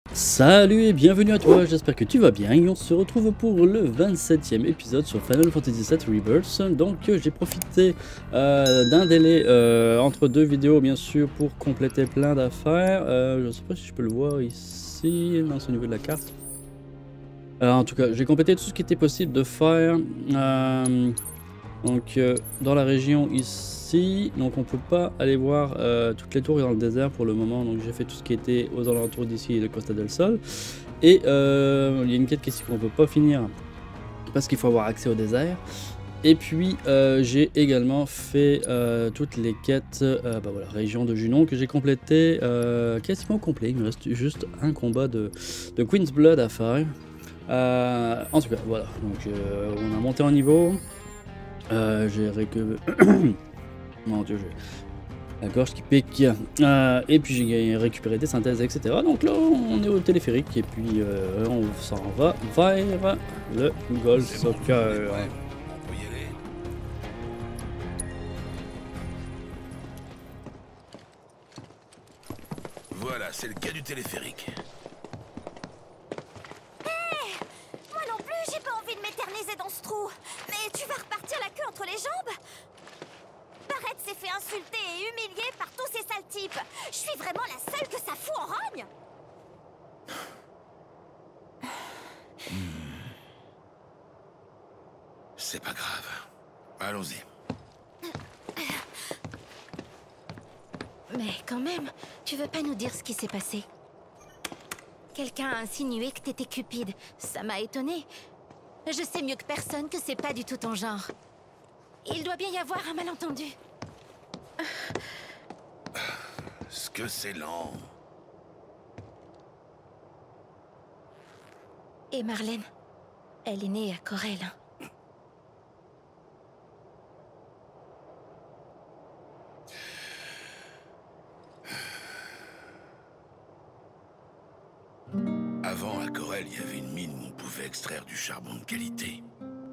Salut et bienvenue à toi, j'espère que tu vas bien et on se retrouve pour le 27e épisode sur Final Fantasy VII Rebirth. Donc j'ai profité d'un délai entre deux vidéos bien sûr pour compléter plein d'affaires. Je ne sais pas si je peux le voir ici, non c'est au niveau de la carte. En tout cas j'ai complété tout ce qui était possible de faire. Dans la région ici, donc on peut pas aller voir toutes les tours dans le désert pour le moment, donc j'ai fait tout ce qui était aux alentours d'ici et de Costa del Sol. Et il y a une quête ici qu'on peut pas finir parce qu'il faut avoir accès au désert. Et puis j'ai également fait toutes les quêtes, voilà, région de Junon que j'ai complété quasiment complet. Il me reste juste un combat de Queen's Blood à faire. En tout cas, voilà, donc on a monté en niveau. J'ai récupéré. Mon dieu, j'ai la gorge qui pique. Et puis j'ai récupéré des synthèses, etc. Donc là, on est au téléphérique et puis on s'en va vers le Gold Soccer. Ouais, on peut y aller. Voilà, c'est le cas du téléphérique. Moi non plus, j'ai pas envie de m'éterniser dans ce trou. Mais tu vas repartir la queue entre les jambes? Barrett s'est fait insulter et humilier par tous ces sales types. Je suis vraiment la seule que ça fout en rogne. C'est pas grave. Allons-y. Mais quand même, tu veux pas nous dire ce qui s'est passé? Quelqu'un a insinué que t'étais cupide. Ça m'a étonnée. Je sais mieux que personne que c'est pas du tout ton genre. Il doit bien y avoir un malentendu. Ce que c'est lent. Et Marlène, elle est née à Corel. Avant, à Corel, il y avait une mine où on pouvait extraire du charbon de qualité.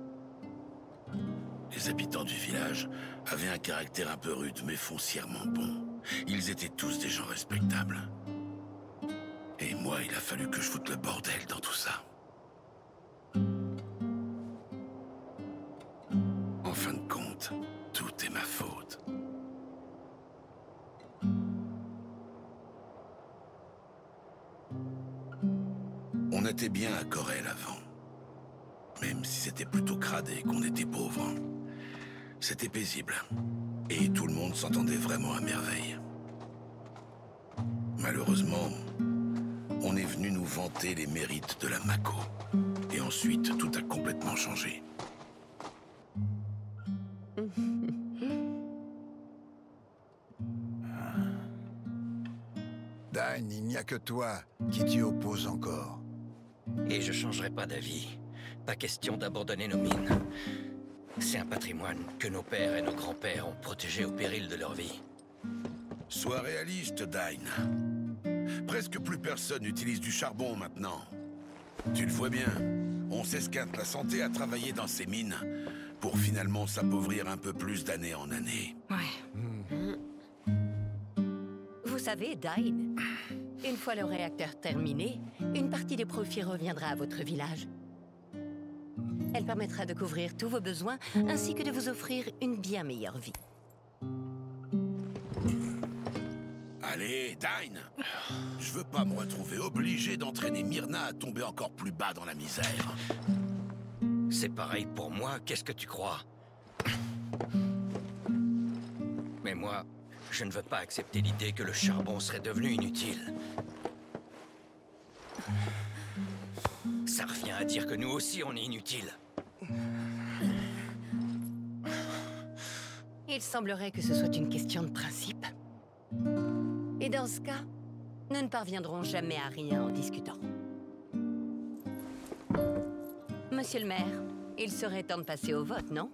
Les habitants du village avaient un caractère un peu rude, mais foncièrement bon. Ils étaient tous des gens respectables. Et moi, il a fallu que je foute le bordel dans tout ça. En fin de compte, tout est ma faute. On était bien à Corel avant. Même si c'était plutôt crade et qu'on était pauvres. C'était paisible. Et tout le monde s'entendait vraiment à merveille. Malheureusement, on est venu nous vanter les mérites de la Mako. Et ensuite, tout a complètement changé. Dan, il n'y a que toi qui t'y opposes encore. Et je changerai pas d'avis. Pas question d'abandonner nos mines. C'est un patrimoine que nos pères et nos grands-pères ont protégé au péril de leur vie. Sois réaliste, Dine. Presque plus personne n'utilise du charbon maintenant. Tu le vois bien, on s'esquinte la santé à travailler dans ces mines pour finalement s'appauvrir un peu plus d'année en année. Ouais. Vous savez, Dine, une fois le réacteur terminé, une partie des profits reviendra à votre village. Elle permettra de couvrir tous vos besoins ainsi que de vous offrir une bien meilleure vie. Allez, Dine. Je veux pas me retrouver obligé d'entraîner Myrna à tomber encore plus bas dans la misère. C'est pareil pour moi, qu'est-ce que tu crois? Mais moi, je ne veux pas accepter l'idée que le charbon serait devenu inutile. Ça revient à dire que nous aussi on est inutiles. Il semblerait que ce soit une question de principe. Et dans ce cas, nous ne parviendrons jamais à rien en discutant. Monsieur le maire, il serait temps de passer au vote, non?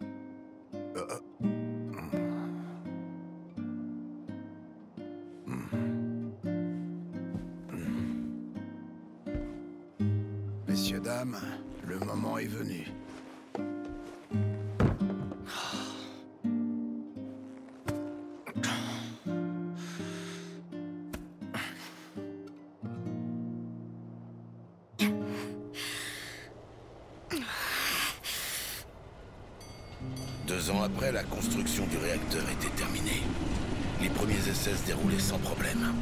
Messieurs, dames, le moment est venu. 2 ans après, la construction du réacteur était terminée. Les premiers essais se déroulaient sans problème.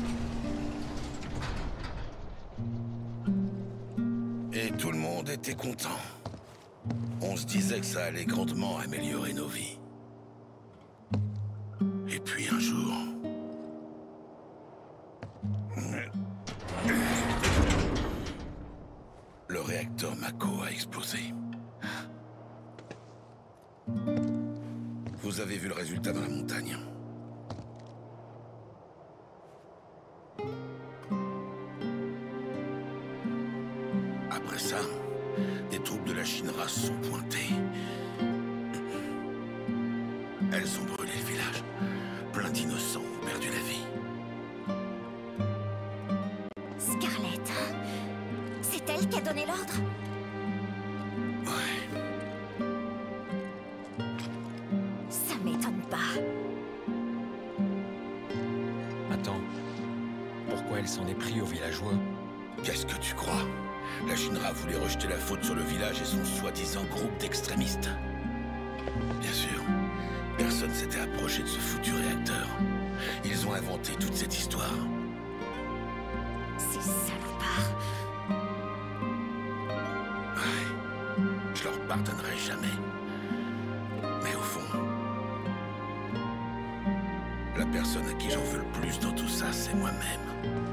Et tout le monde était content. On se disait que ça allait grandement améliorer nos vies. Et puis un jour... le réacteur Mako a explosé. Vous avez vu le résultat dans la montagne. Après ça, des troupes de la Shinra se sont pointées. Elles ont brûlé le village. Plein d'innocents ont perdu la vie. Scarlett, c'est elle qui a donné l'ordre? Ouais. Ça m'étonne pas. Attends. Pourquoi elle s'en est pris aux villageois? Qu'est-ce que tu crois? La Shinra voulait rejeter la faute sur le village et son soi-disant groupe d'extrémistes. Bien sûr, personne s'était approché de ce foutu réacteur. Ils ont inventé toute cette histoire. Ces salopards. Ouais, je leur pardonnerai jamais. Mais au fond, la personne à qui j'en veux le plus dans tout ça, c'est moi-même.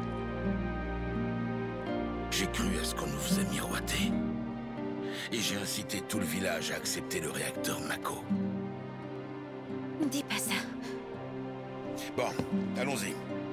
J'ai cru à ce qu'on nous faisait miroiter. Et j'ai incité tout le village à accepter le réacteur Mako. Dis pas ça. Bon, allons-y.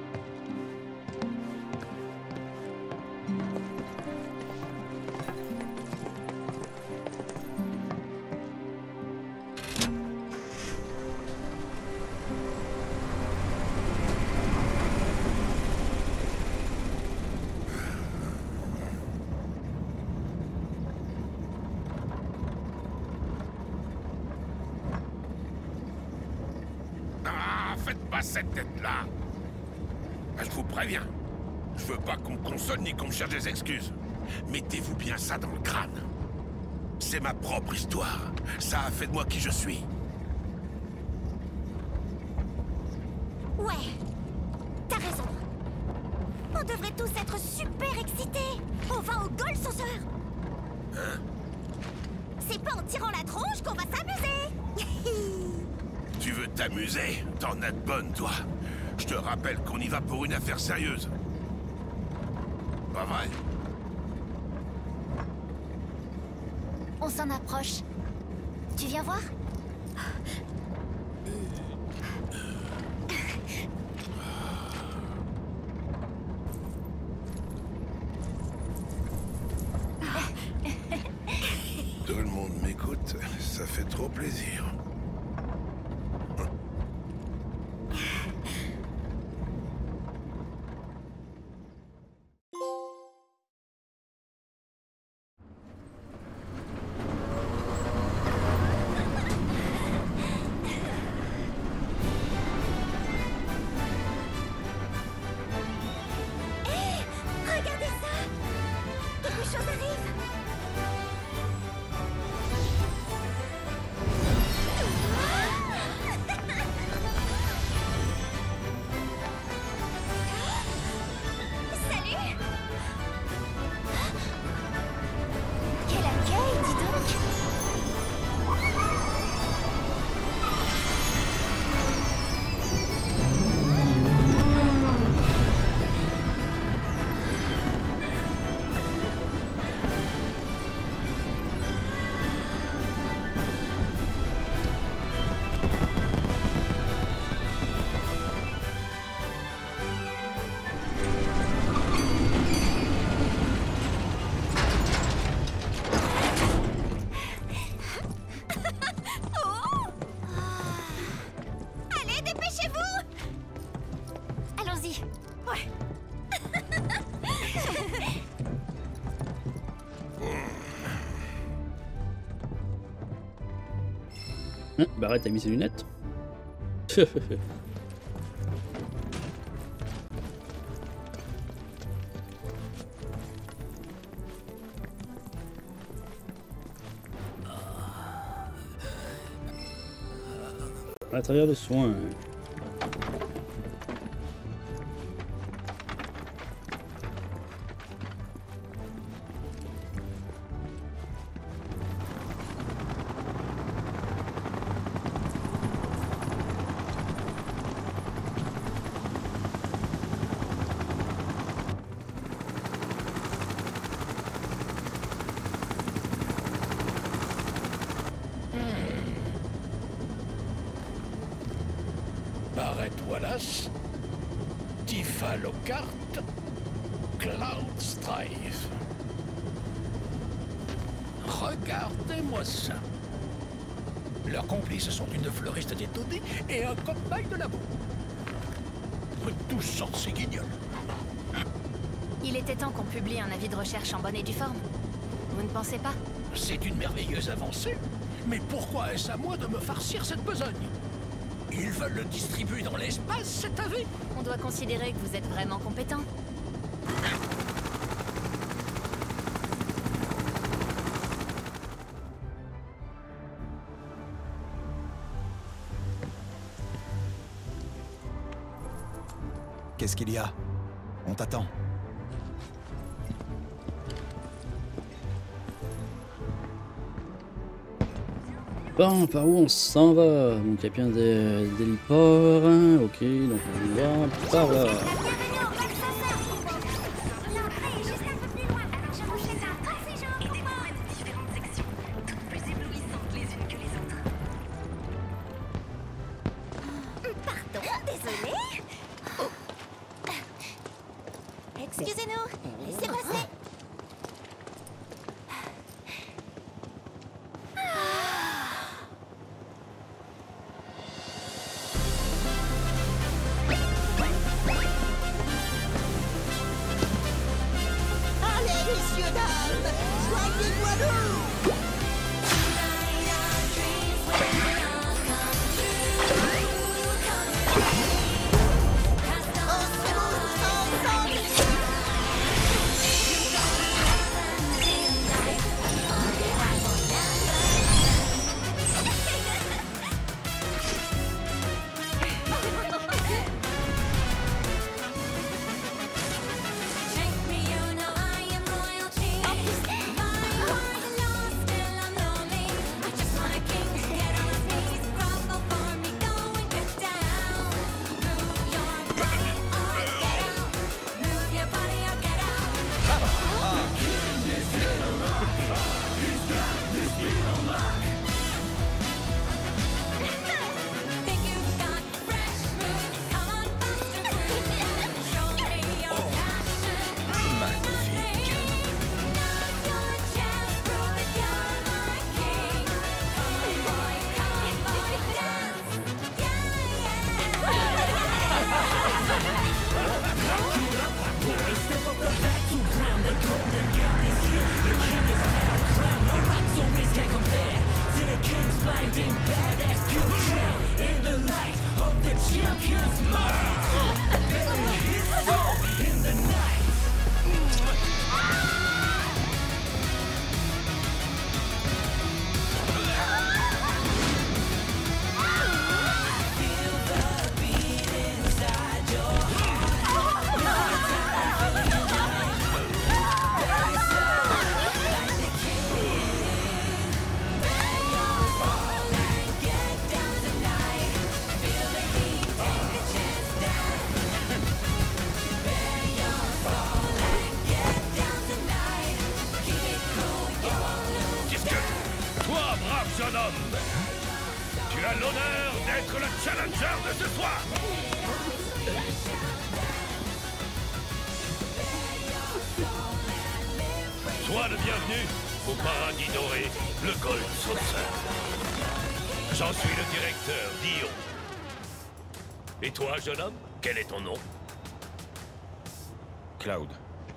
Faites pas cette tête-là. Je vous préviens. Je veux pas qu'on me console ni qu'on me cherche des excuses. Mettez-vous bien ça dans le crâne. C'est ma propre histoire. Ça a fait de moi qui je suis. Ouais, t'as raison. On devrait tous être super excités. On va au Gold Saucer. Hein? C'est pas en tirant la tronche qu'on va s'amuser. Tu veux t'amuser? T'en as de bonnes, toi. Je te rappelle qu'on y va pour une affaire sérieuse. Pas vrai? On s'en approche. Tu viens voir? Tout le monde m'écoute, ça fait trop plaisir. Regardez ça! Quelque chose arrive! Salut! Quel accueil, dis donc! Oh! Allez, dépêchez-vous! Allons-y. Ouais. Barrett a mis ses lunettes. Matériel de soins. Barrett Wallace, Tifa Lockhart, Cloud Strife. Regardez-moi ça. Leurs complices sont une fleuriste détonnée et un copain de labo. Tous sortent ces guignols. Il était temps qu'on publie un avis de recherche en bonne et due forme. Vous ne pensez pas? C'est une merveilleuse avancée. Mais pourquoi est-ce à moi de me farcir cette besogne? Ils veulent le distribuer dans l'espace, cet avis? On doit considérer que vous êtes vraiment compétent. Qu'est-ce qu'il y a? On t'attend. Bon, par où on s'en va? Donc il y a bien des héliports. Hein. Ok, donc on va par là. Bienvenue au Black Saucer. L'entrée est juste un peu plus loin, alors je vous souhaite un bon séjour. Et découvrez nos différentes sections, toutes plus éblouissantes les unes que les autres. Pardon, désolé. Excusez-nous, laissez passer. Allez, messieurs, dames, joignez-moi nous. jeune homme. Tu as l'honneur d'être le challenger de ce soir. Sois le bienvenu au paradis doré, le Gold Saucer. J'en suis le directeur, Dion. Et toi, jeune homme, quel est ton nom? Cloud.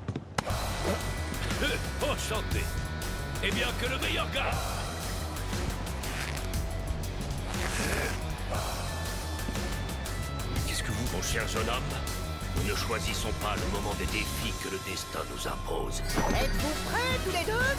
Enchanté. Eh bien, que le meilleur gars. Qu'est-ce que vous... Mon cher jeune homme, nous ne choisissons pas le moment des défis que le destin nous impose. Êtes-vous prêts tous les deux?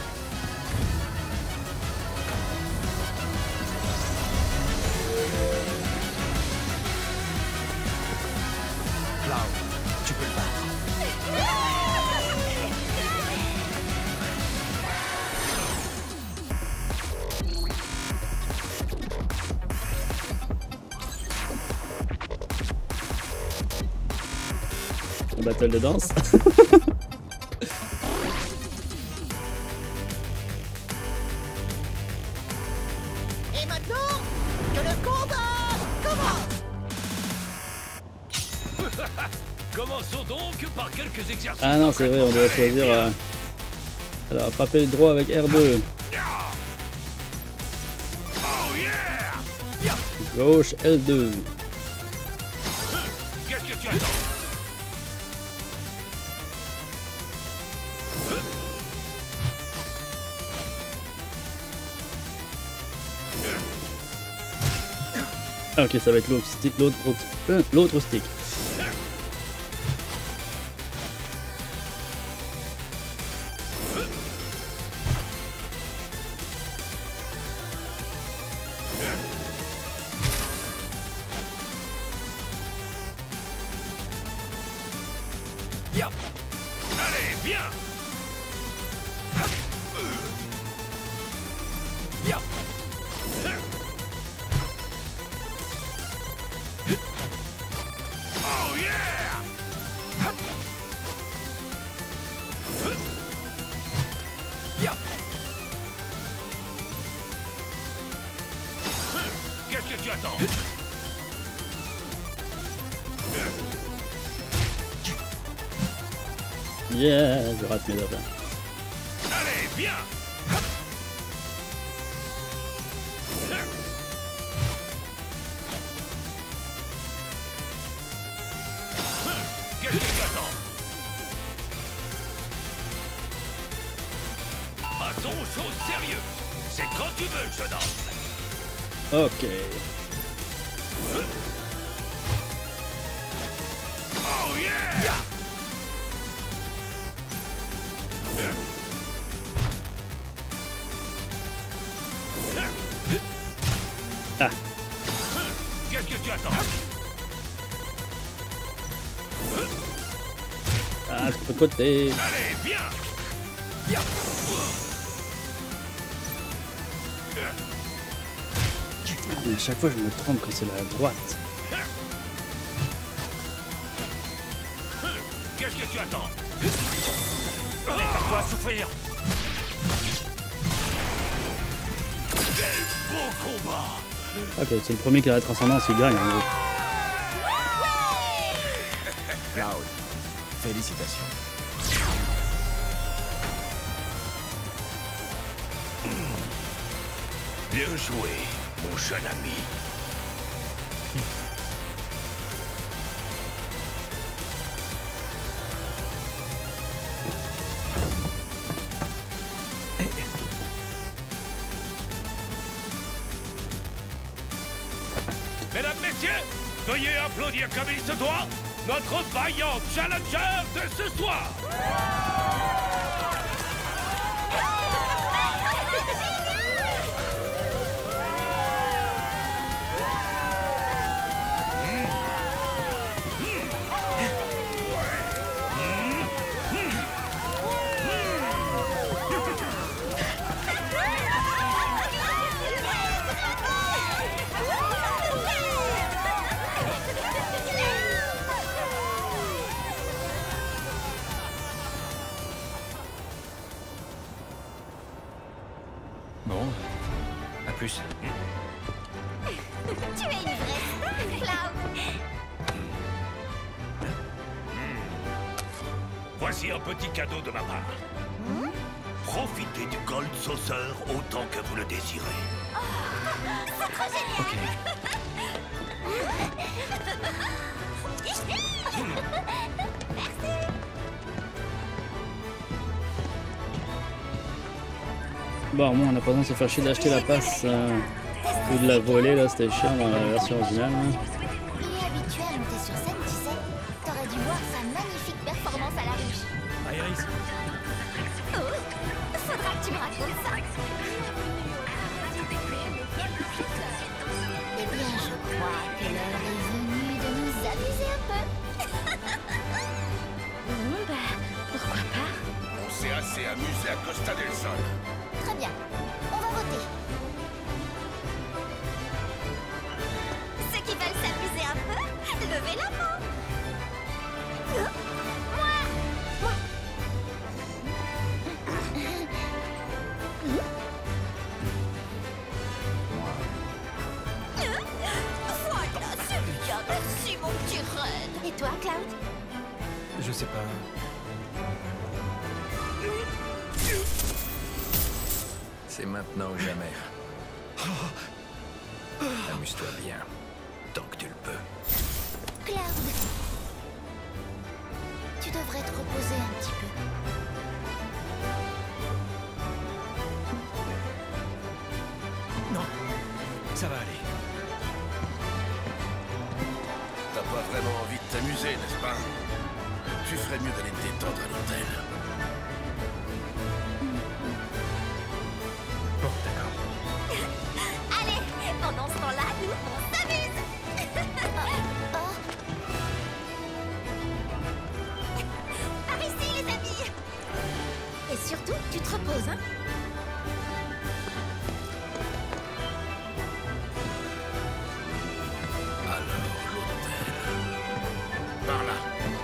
battle de danse. Et maintenant, que le combat commence. Commençons donc par quelques exercices. Ah non, c'est vrai, on doit choisir. Alors, frapper le droit avec R2. Oh yeah! Gauche L2. Qu'est-ce que tu attends? Ah, ok, ça va être l'autre stick, l'autre stick. Allez, viens! Oh yeah! Qu'est-ce que tu attends? Yeah, je rate mes affaires. Allez, viens! Qu'est-ce que tu attends? Passons aux choses sérieuses. C'est quand tu veux que je danse. Ok. Oh yeah! Ah. Qu'est-ce que tu attends? Ah, sur le côté. Allez, viens! Mais à chaque fois, je me trompe quand c'est la droite. Qu'est-ce que tu attends? Laisse-toi souffrir! Quel beau combat! Ok, c'est le premier qui a la transcendance, il gagne en gros. Cloud, félicitations. Bien joué, mon jeune ami. Mesdames, messieurs, veuillez applaudir comme il se doit notre vaillant challenger de ce soir. Bon, à plus. Tu es une vraie star, Cloud. Voici un petit cadeau de ma part. Profitez du Gold Saucer autant que vous le désirez. C'est trop génial. Bon, au moins, on n'a pas besoin de se faire chier d'acheter la passe ou de la voler, là, c'était chiant dans la version originale. Hein. Il est habitué à monter sur scène, tu sais. T'aurais dû voir sa magnifique performance à la ruche. Iris. Oh, faudra que tu me racontes ça. Eh bien, je crois que l'heure est venue de nous amuser un peu. Pourquoi pas? On s'est assez amusé à Costa del Sol. Très bien, on va voter. Ceux qui veulent s'amuser un peu, levez la main. Je sais pas. C'est maintenant ou jamais. Amuse-toi bien, tant que tu le peux. Cloud, tu devrais te reposer un petit peu. Non, ça va aller. T'as pas vraiment envie de t'amuser, n'est-ce pas? Tu ferais mieux d'aller te détendre à l'hôtel. Bon, d'accord. Allez, pendant ce temps-là, nous, on s'amuse. Par ici, les amis. Et surtout, tu te reposes, hein? Alors, l'hôtel. Par là.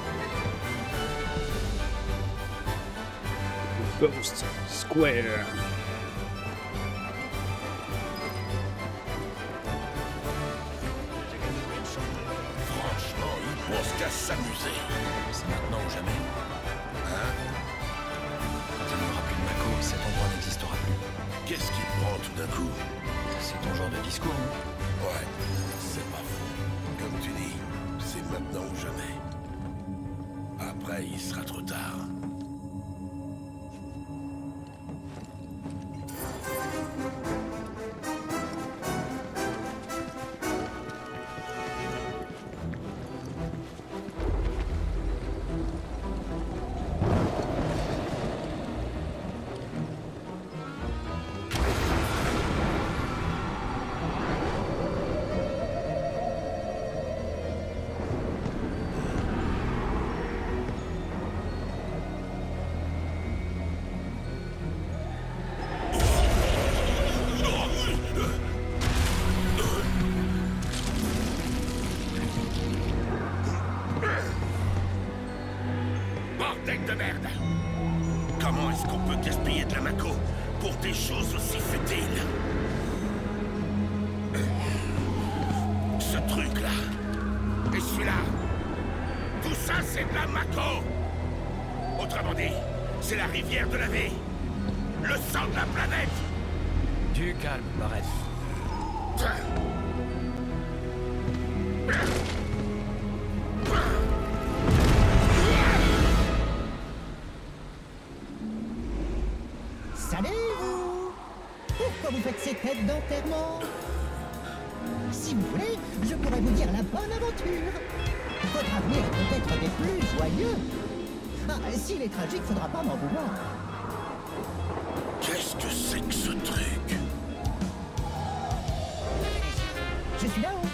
Ghost Square. Franchement, ils pensent qu'à s'amuser. C'est maintenant ou jamais. Hein? Quand il n'y aura plus de Mako, cet endroit n'existera plus. Qu'est-ce qui te prend tout d'un coup? C'est ton genre de discours, non? Ouais, c'est pas faux. Comme tu dis, c'est maintenant ou jamais. Après, il sera trop tard. Bordel de merde! Comment est-ce qu'on peut gaspiller de la Mako pour des choses aussi futiles? Ce truc-là, et celui-là, tout ça c'est de la Mako! Autrement dit, c'est la rivière de la vie! Le sang de la planète! Du calme, Barrett. Salut vous! Pourquoi vous faites ces têtes d'enterrement? Si vous voulez, je pourrais vous dire la bonne aventure. Votre avenir est peut-être des plus joyeux. Ah, s'il est tragique, faudra pas m'en vouloir. Qu'est-ce que c'est que ce truc? Je suis là-haut.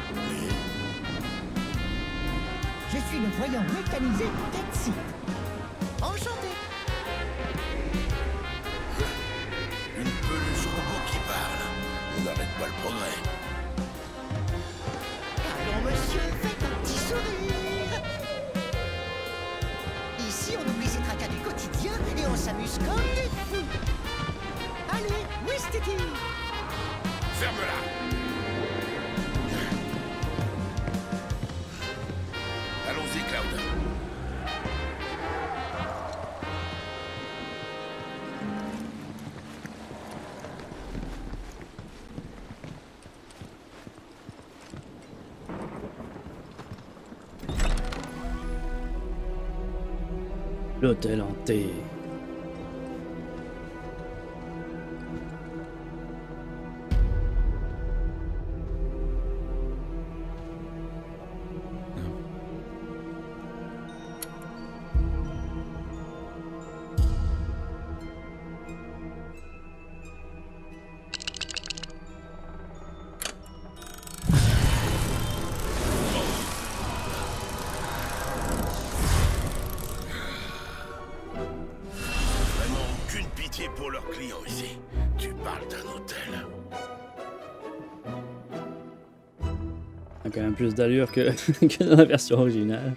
Je suis le voyant mécanisé Tetsi. Enchanté. Une peluche robot qui parle. On n'arrête pas le progrès. Allons, monsieur, faites un petit sourire. Ici, on oublie ses tracas du quotidien et on s'amuse comme des fous. Allez, Wistiti. Ferme-la! Allons-y, Cloud. L'hôtel hanté. Vraiment aucune pitié pour leurs clients ici. Tu parles d'un hôtel. A quand même plus d'allure que, que dans la version originale.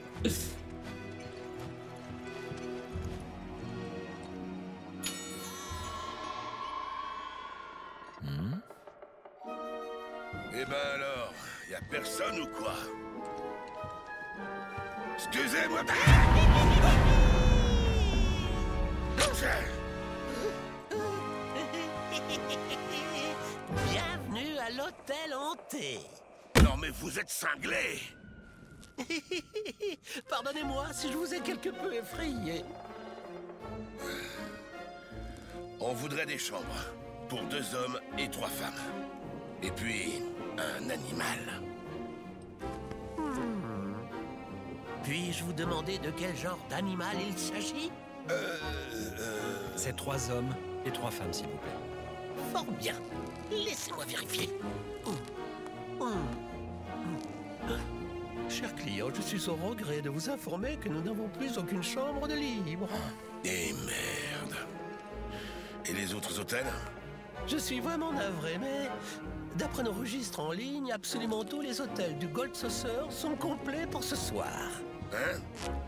Eh ben alors, y a personne ou quoi? Excusez-moi. Bienvenue à l'hôtel hanté. Non mais vous êtes cinglés. Pardonnez-moi si je vous ai quelque peu effrayé. On voudrait des chambres pour 2 hommes et 3 femmes. Et puis, un animal. Puis-je vous demander de quel genre d'animal il s'agit? C'est 3 hommes et 3 femmes, s'il vous plaît. Fort bien. Laissez-moi vérifier. Cher client, je suis au regret de vous informer que nous n'avons plus aucune chambre de libre. Et merde. Et les autres hôtels? Je suis vraiment navré, mais d'après nos registres en ligne, absolument tous les hôtels du Gold Saucer sont complets pour ce soir. Hein?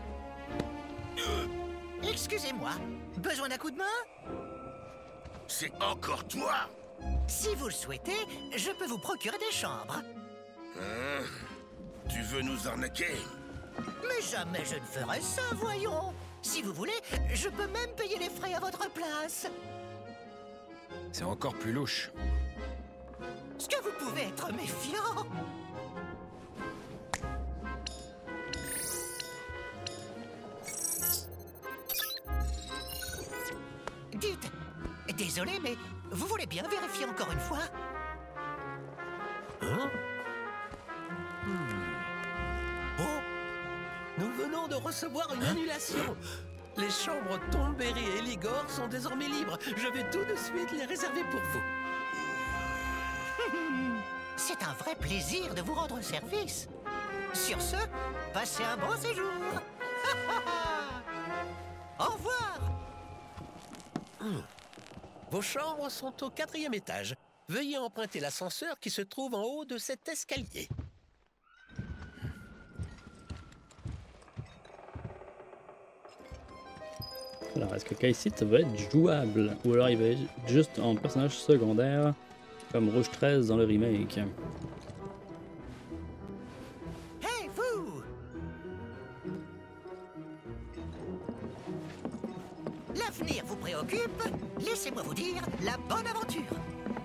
Excusez-moi, besoin d'un coup de main? C'est encore toi? Si vous le souhaitez, je peux vous procurer des chambres. Hein? Tu veux nous arnaquer? Mais jamais je ne ferai ça, voyons. Si vous voulez, je peux même payer les frais à votre place. C'est encore plus louche. Est-ce que vous pouvez être méfiant? Dites, désolé, mais vous voulez bien vérifier encore une fois? Hein? Oh, nous venons de recevoir une annulation. Les chambres Tomberry et Ligor sont désormais libres. Je vais tout de suite les réserver pour vous. C'est un vrai plaisir de vous rendre service. Sur ce, passez un bon séjour. Au revoir. Vos chambres sont au 4e étage. Veuillez emprunter l'ascenseur qui se trouve en haut de cet escalier. Alors, est-ce que Kai-Sit va être jouable? Ou alors il va être juste en personnage secondaire, comme Rouge 13 dans le remake? Hey, vous! L'avenir vous préoccupe? Laissez-moi vous dire la bonne aventure.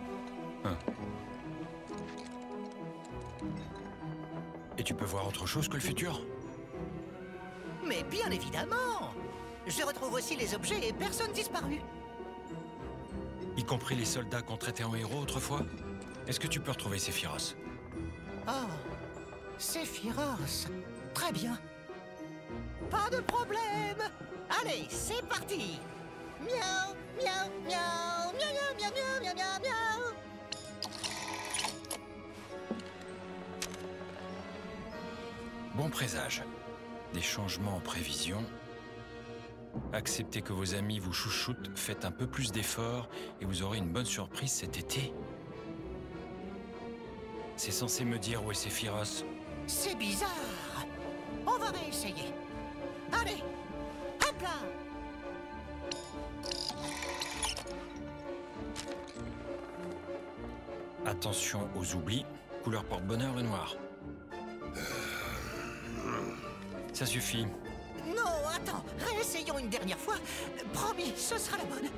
Et tu peux voir autre chose que le futur? Mais bien évidemment! Je retrouve aussi les objets et personnes disparues. Y compris les soldats qu'on traitait en héros autrefois? Est-ce que tu peux retrouver Sephiroth? Oh, Sephiroth. Très bien. Pas de problème. Allez, c'est parti. Miaou, miaou, miaou, miaou, miaou, miaou, miaou, miaou, miaou. Bon présage. Des changements en prévision. Acceptez que vos amis vous chouchoutent, faites un peu plus d'efforts et vous aurez une bonne surprise cet été. C'est censé me dire où est Sephiroth. C'est bizarre. On va réessayer. Allez, hop là. Attention aux oublis, couleur porte-bonheur le noir. Ça suffit. Non, attends, réessayons une dernière fois. Promis, ce sera la bonne.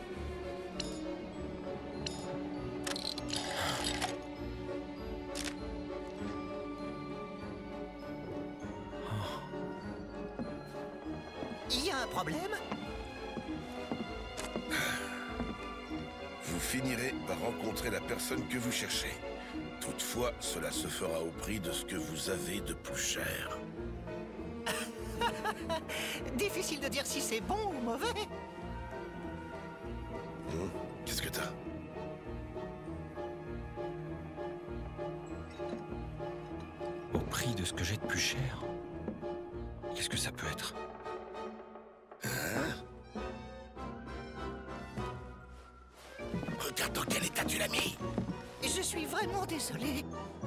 Il y a un problème? Vous finirez par rencontrer la personne que vous cherchez. Toutefois, cela se fera au prix de ce que vous avez de plus cher. Difficile de dire si c'est bon ou mauvais. Qu'est-ce que t'as? Au prix de ce que j'ai de plus cher. Qu'est-ce que ça peut être? Regarde dans quel état tu l'as mis. Je suis vraiment désolé.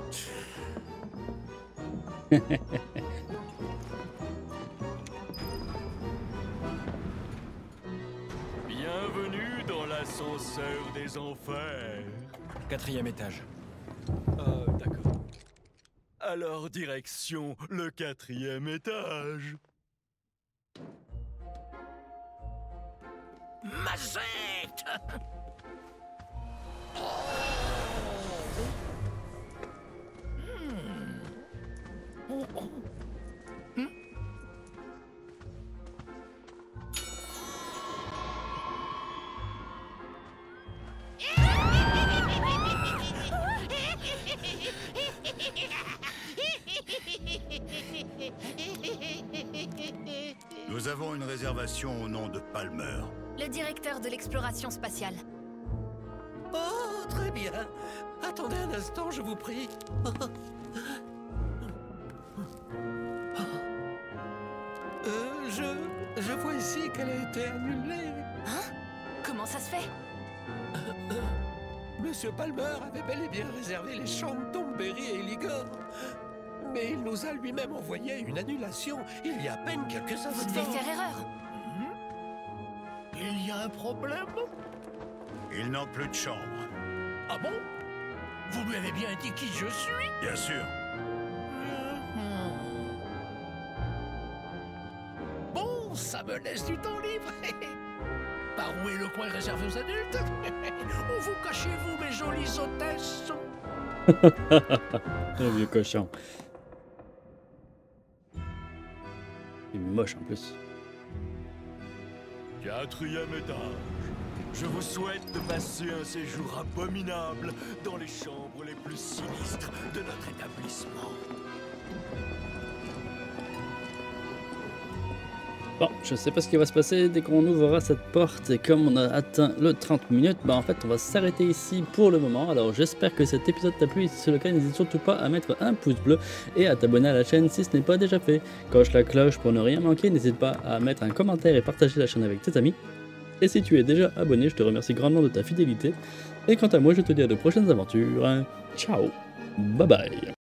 Bienvenue dans l'ascenseur des enfers. 4e étage. D'accord. Alors, direction le 4e étage. Mazette! Nous avons une réservation au nom de Palmer. Le directeur de l'exploration spatiale. Oh, très bien. Attendez un instant, je vous prie. Je vois ici qu'elle a été annulée. Hein? Comment ça se fait? Monsieur Palmer avait bel et bien réservé les chambres Tomberry et Eligor. Mais il nous a lui-même envoyé une annulation il y a à peine quelques instants. Vous devez faire erreur. Il y a un problème? Ils n'ont plus de chambre. Ah bon? Vous lui avez bien dit qui je suis? Bien sûr. Bon, ça me laisse du temps libre. Par où est le coin réservé aux adultes? Où vous cachez-vous, mes jolies hôtesses? Le vieux cochon. Il est moche en plus. 4e étage. Je vous souhaite de passer un séjour abominable dans les chambres les plus sinistres de notre établissement. Bon, je sais pas ce qui va se passer dès qu'on ouvrira cette porte et comme on a atteint le 30 minutes, bah en fait on va s'arrêter ici pour le moment. Alors j'espère que cet épisode t'a plu et si c'est le cas, n'hésite surtout pas à mettre un pouce bleu et à t'abonner à la chaîne si ce n'est pas déjà fait. Coche la cloche pour ne rien manquer, n'hésite pas à mettre un commentaire et partager la chaîne avec tes amis. Et si tu es déjà abonné, je te remercie grandement de ta fidélité. Et quant à moi, je te dis à de prochaines aventures. Ciao, bye bye.